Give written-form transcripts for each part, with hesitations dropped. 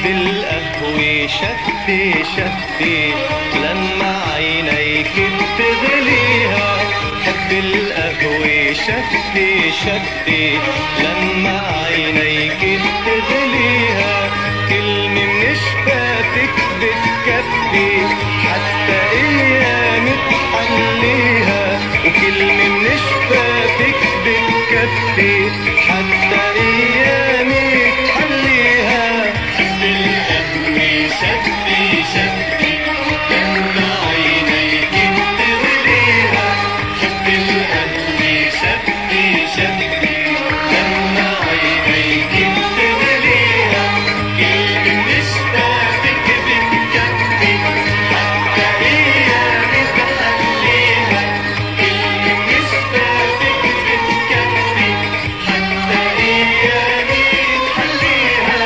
القهوة شفتي شفتي لما عينيك بتغليها. حب القهوة شفتي شفتي لما عينيك بتغليها. كلمة من شفاتك بتكفي حتى ايام تحليها. وكلمة من شفاتك بتكفي حتى ايام تحليها. حب القهوة شفتي شفتي لما عينيك بتغليها. حب القهوة شفتي شفتي لما عينيك بتغليها. كلمة من شفاتك بتكفي حتى ايام تحليها. كلمة من شفاتك بتكفي حتى ايام تحليها.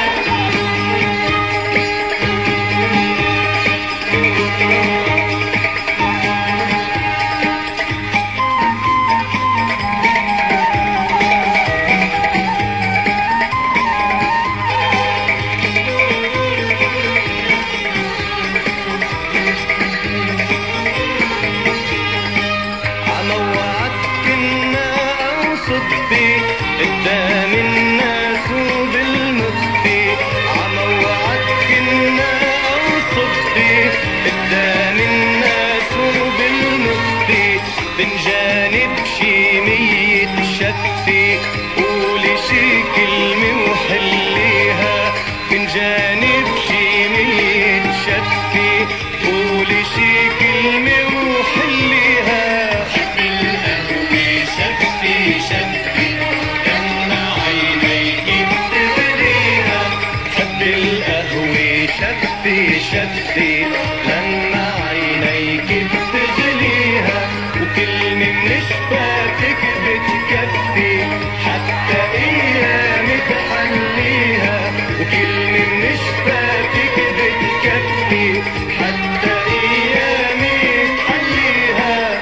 عموعك كنا أوصد فيه قدام الناس وبالمخفي. عموعك كنا أوصد فيه قدام الناس وبالمخفي. بنجانب شي مية شفي قولي شي كلمة وحليها. بنجانب شي مية شفي قولي شي كلمة وحليها. حب القهوة شفتي شفتي لما عينيك بتغليها. حب القهوة شفتي شفتي لما عينيك بتغليها. وكلمة من شفاتك بتكفي حتى ايام تحليها. وكلمة من شفاتك بتكفي حتى ايام تحليها.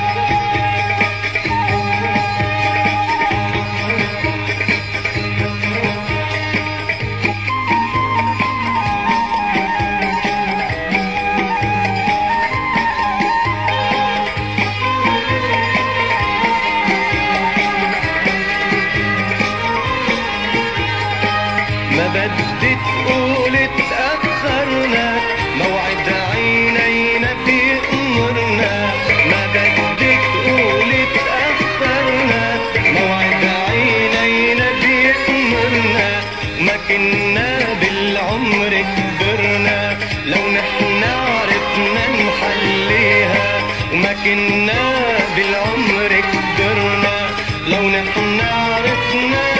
ما بدي تقول تأخرنا موعد عينينا بيأمرنا. ما بدي تقول تأخرنا موعد عينينا بيأمرنا. ما كنا بالعمر كبرنا لو نحن عرفنا نحليها. وما كنا بالعمر كبرنا لو نحن عرفنا